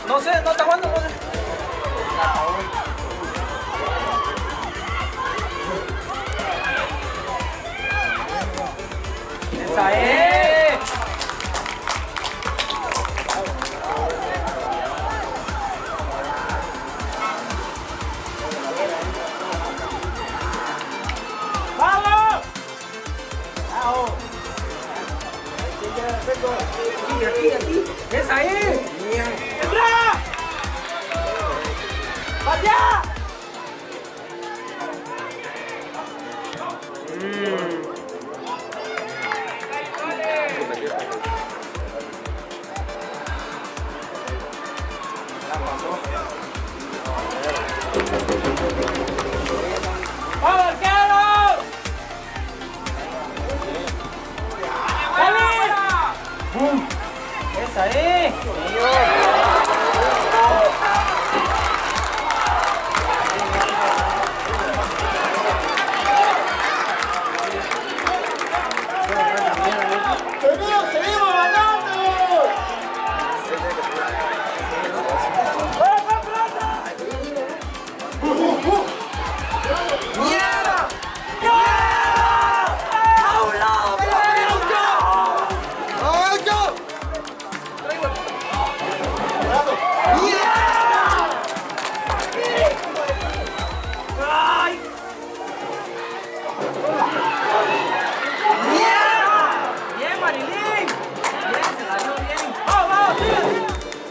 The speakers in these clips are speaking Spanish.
No sé, no está jugando, no sé. ¡Esa es! ¡Vamos! ¡Vamos! Aquí. ¡Esa ahí! ¡Entra! ¡Vaya! ¡Vamos, arquero! ¡Dale! ¡Esa es! ¡Seguimos ganando! ¡Mierda! ¡A un lado! ¡Ay! ¡Bien, Marilyn! ¡Bien, se la dio bien! ¡Vamos, tío!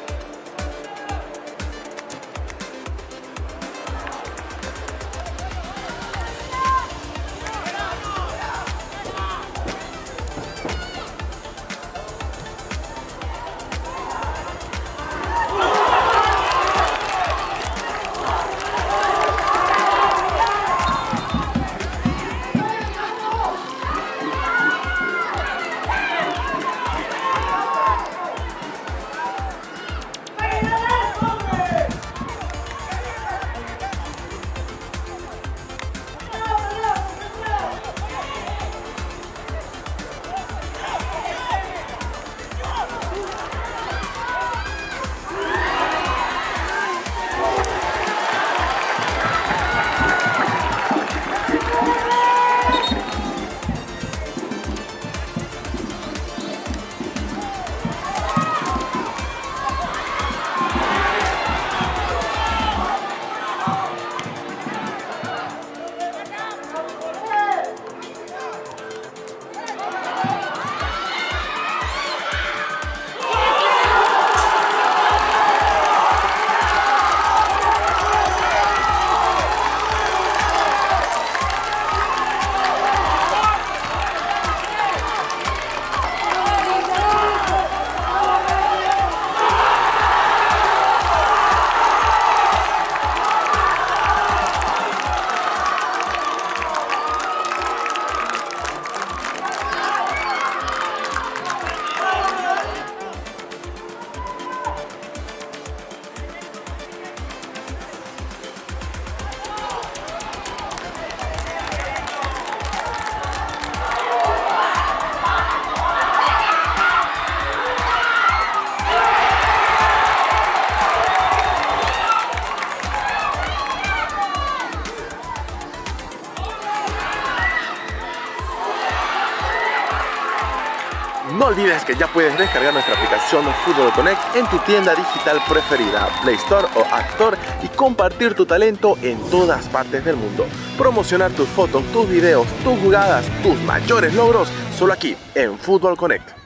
No olvides que ya puedes descargar nuestra aplicación Fútbol Connect en tu tienda digital preferida, Play Store o App Store, y compartir tu talento en todas partes del mundo. Promocionar tus fotos, tus videos, tus jugadas, tus mayores logros, solo aquí en Fútbol Connect.